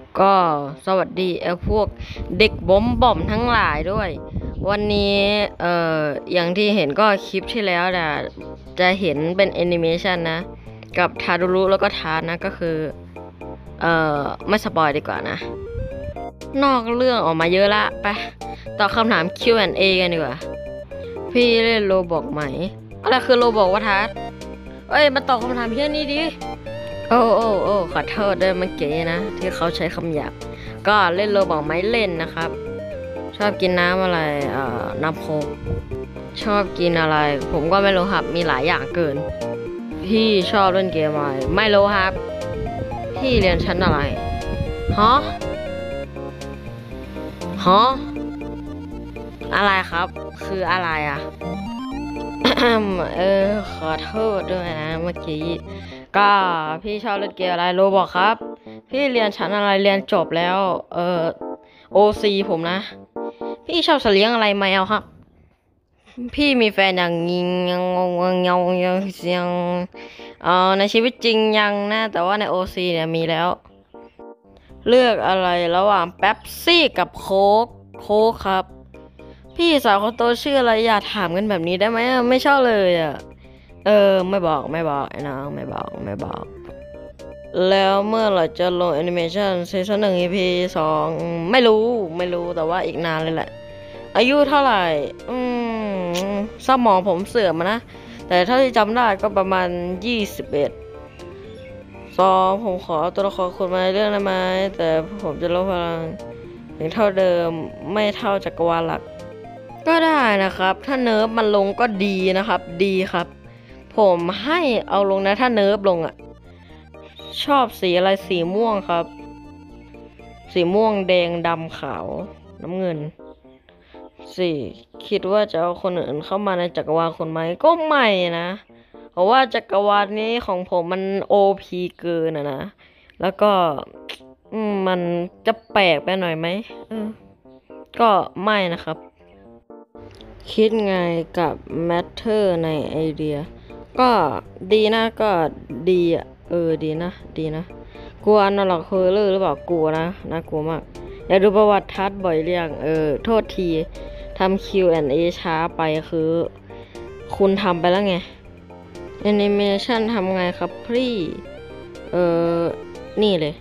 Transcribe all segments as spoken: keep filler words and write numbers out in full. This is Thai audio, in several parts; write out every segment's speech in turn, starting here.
ก็สวัสดีไอ้พวกเด็กบ้มบ่อมทั้งหลายด้วยวันนี้เอ่ออย่างที่เห็นก็คลิปที่แล้วนะจะเห็นเป็นแอนิเมชันนะกับทารุรุแล้วก็ทาร์นะก็คือเอ่อไม่สปอยดีกว่านะนอกเรื่องออกมาเยอะละไปตอบคำถาม คิว แอนด์ เอ กันดีกว่าพี่เล่นโรบอกไหมอะไรคือโรบอกวะทัศเอ้ยมาตอบคำถามแค่นี้ดิโอ้โอ้โอ้ขอโทษด้วยเมื่อกี้นะที่เขาใช้คำหยาบก็เล่นโรบอกไหมเล่นนะครับชอบกินน้ำอะไรเอ่อน้ำโค้กชอบกินอะไรผมก็ไม่รู้ครับมีหลายอย่างเกินพี่ชอบเล่นเกมอะไรไม่รู้ครับพี่เรียนชั้นอะไรฮะฮะอะไรครับคืออะไรอ่ะ เออขอโทษด้วยนะเมื่อกี้ก็พี่ชอบเล่นเกมอะไรโรบอกครับพี่เรียนชั้นอะไรเรียนจบแล้วเออโอซีผมนะพี่ชอบสัตว์เลี้ยงอะไรแมวครับพี่มีแฟนอย่างยิงยังงงยังยังยังยังเออในชีวิตจริงยังนะแต่ว่าในโอซีเนี่ยมีแล้วเลือกอะไรระหว่างเป๊ปซี่กับโค้กโค้กครับพี่สาวคนโตชื่ออะไรอย่าถามกันแบบนี้ได้ไหมอะไม่ชอบเลยอ่ะเออไม่บอกไม่บอกไอ้น้องไม่บอกไม่บอกแล้วเมื่อเราจะลงแอนิเมชันซีซั่นหนึ่ง อี พี สองไม่รู้ไม่รู้แต่ว่าอีกนานเลยแหละอายุเท่าไหร่อืมสมองผมเสื่อมอะนะแต่เท่าที่จำได้ก็ประมาณยี่สิบเอ็ดสองผมขอเอาตัวละครคุณมาในเรื่องได้ไหมแต่ผมจะลดพลังถึงเท่าเดิมไม่เท่าจักรวาลหลักก็ได้นะครับถ้าเนิร์ฟมันลงก็ดีนะครับดีครับผมให้เอาลงนะถ้าเนิร์ฟลงอ่ะชอบสีอะไรสีม่วงครับสีม่วงแดงดำขาวน้ำเงินสี่คิดว่าจะเอาคนอื่นเข้ามาในจักรวาลคนไหมก็ไม่นะเพราะว่าจักรวาลนี้ของผมมันโอพีเกินนะนะแล้วก็อืมมันจะแปลกไปหน่อยไหมเออก็ไม่นะครับคิดไงกับ Matter ในไอเดียก็ดีนะก็ดีอ่ะเออดีนะดีนะกลัวอันนล็อกเฮอร์เลอร์หรือเปล่ากลัวนะน่ากลัวมากอยากดูประวัติทัศน์บ่อยเรียงเออโทษทีทำ คิว แอนด์ เอ ช้าไปคือคุณทำไปแล้วไงแอนิเมชันทำไงครับพี่เออนี่เลย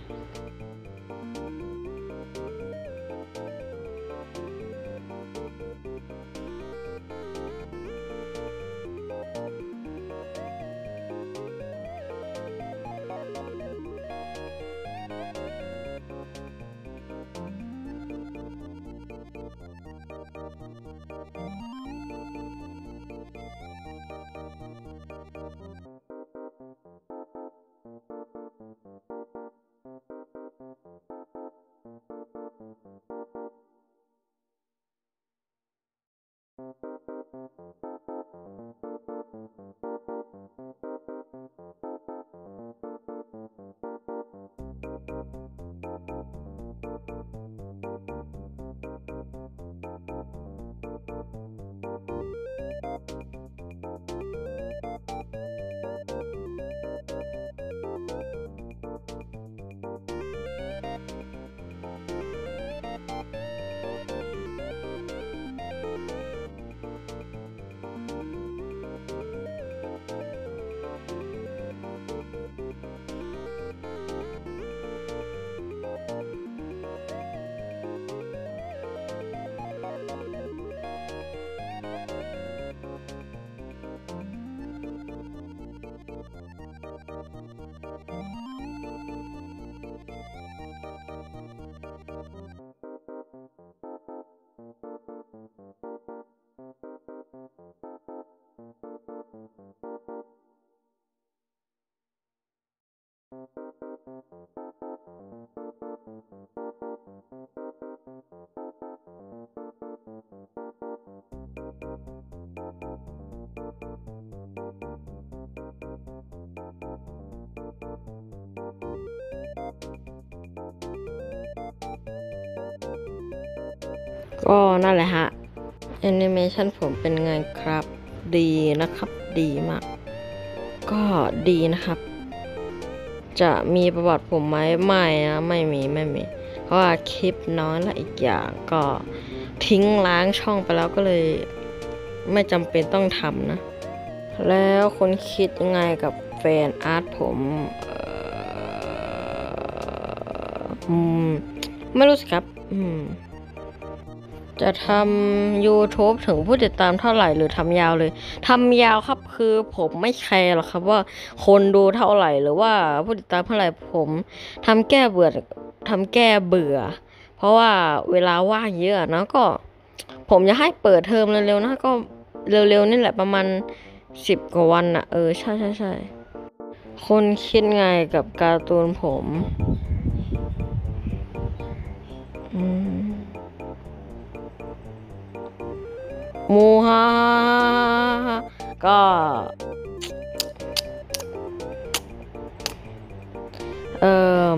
ก็นั่นแหละฮะแอนิเมชันผมเป็นไงครับดีนะครับดีมากก็ดีนะครับจะมีประวัติผมไหมไม่นะไม่มีไม่มีเพราะว่าคลิปน้อยและอีกอย่างก็ทิ้งล้างช่องไปแล้วก็เลยไม่จำเป็นต้องทำนะแล้วคุณคิดยังไงกับแฟนอาร์ตผมเอ่ออืมไม่รู้สิครับอืมจะทำ YouTube ถึงผู้ติดตามเท่าไหร่หรือทำยาวเลยทำยาวครับคือผมไม่แคร์หรอกครับว่าคนดูเท่าไหร่หรือว่าผู้ติดตามเท่าไหร่ผมทำแก้เบื่อทำแก้เบื่อเพราะว่าเวลาว่างเยอะนะก็ผมจะให้เปิดเทอมเร็วๆนะก็เร็วๆนี่แหละประมาณสิบกว่าวันอะเออใช่ใช่ใช่คนคิดไงกับการ์ตูนผมอืมมูฮาก็เออ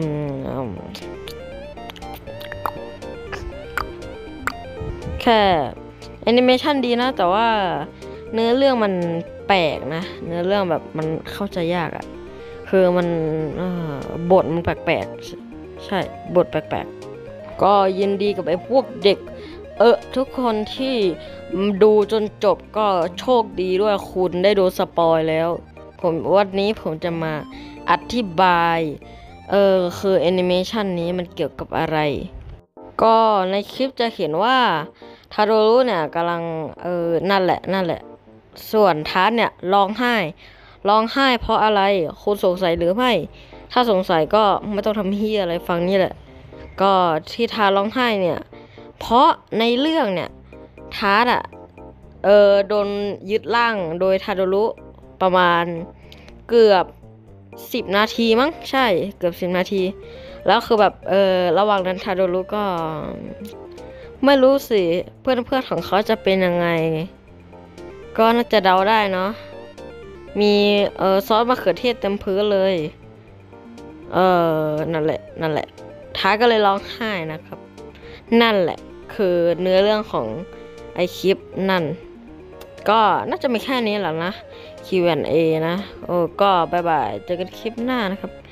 แค่แอนิเมชันดีนะแต่ว่าเนื้อเรื่องมันแปลกนะเนื้อเรื่องแบบมันเข้าใจยากอะคือมันบทมันแปลกๆใช่บทแปลกๆก็ยินดีกับไอ้พวกเด็กเออทุกคนที่ดูจนจบก็โชคดีด้วยคุณได้ดูสปอยแล้วผมวันนี้ผมจะมาอธิบายเออคือแอนิเมชันนี้มันเกี่ยวกับอะไรก็ในคลิปจะเห็นว่าทาโรรุเนี่ยกำลังเออนั่นแหละนั่นแหละส่วนทัสเนี่ยร้องไห้ร้องไห้เพราะอะไรคุณสงสัยหรือไม่ถ้าสงสัยก็ไม่ต้องทำเฮียอะไรฟังนี่แหละก็ที่ทาร้องไห้เนี่ยเพราะในเรื่องเนี่ยทัสอะเออโดนยึดร่างโดยทาโดรุประมาณเกือบสิบนาทีมั้งใช่เกือบสิบนาทีแล้วคือแบบเออระหว่างนั้นทาโดรุก็ไม่รู้สิเพื่อนเพื่อนของเขาจะเป็นยังไงก็น่าจะเดาได้เนาะมีเออซอสมะเขือเทศเต็มพื้นเลยเออนั่นแหละนั่นแหละท้ายก็เลยร้องไห้นะครับนั่นแหละคือเนื้อเรื่องของไอคลิปนั่นก็น่าจะมีแค่นี้แหละนะ คิว แอนด์ เอ นะโอ้ก็บายบายเจอกันคลิปหน้านะครับ